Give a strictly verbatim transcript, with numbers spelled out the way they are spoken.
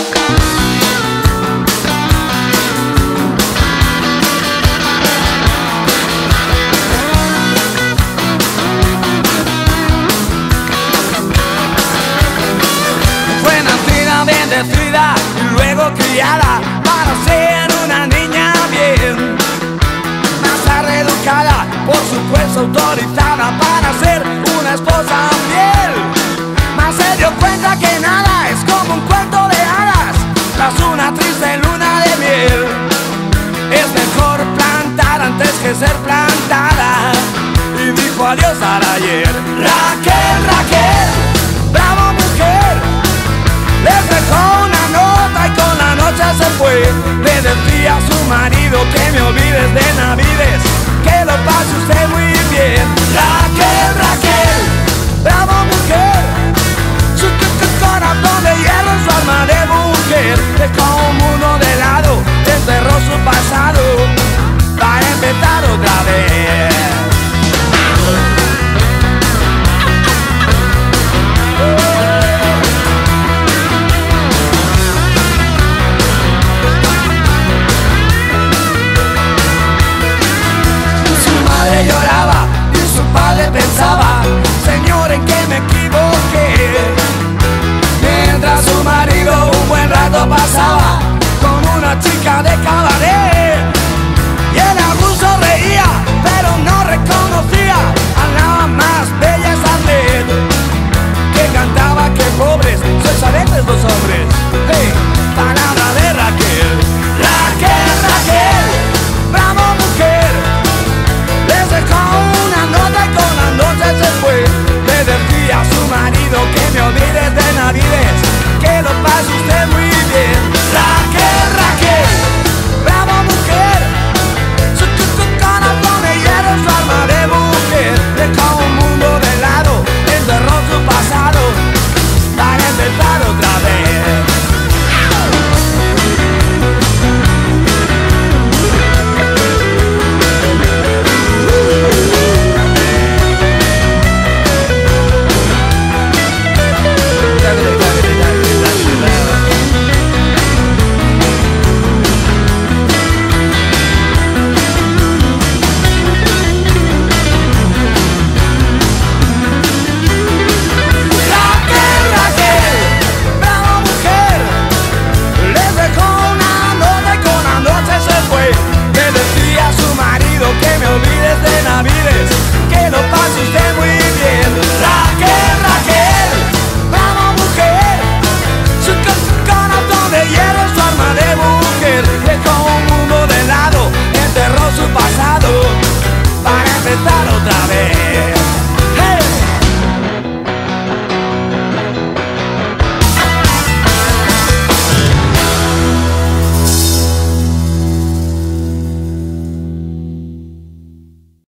Bendecida y luego criada para ser una niña bien, más tarde educada, por supuesto autorizada para ser una esposa fiel. Mas se dio cuenta que nada es como un cuento de hadas tras una triste luna de miel. Es mejor plantar antes que ser plantada, y dijo adiós al ayer. Raquel, Raquel, bravo mujer, les dejó una nota y con la noche se fue. Le decía a su marido que me olvides de Navides, que lo pase usted muy bien. Raquel, Raquel, bravo mujer, su corazón de hierro, su alma de mujer. Dejó un mundo de lado, enterró su pasado para empezar otra vez. Lloraba y su padre pensaba: Señor, ¿en qué me equivoqué? Mientras su marido un buen rato pasaba con una chica de cabaret, y el abuso reía, pero no reconocía a la más bella Sarlet, que cantaba que pobres sois alegres los hombres.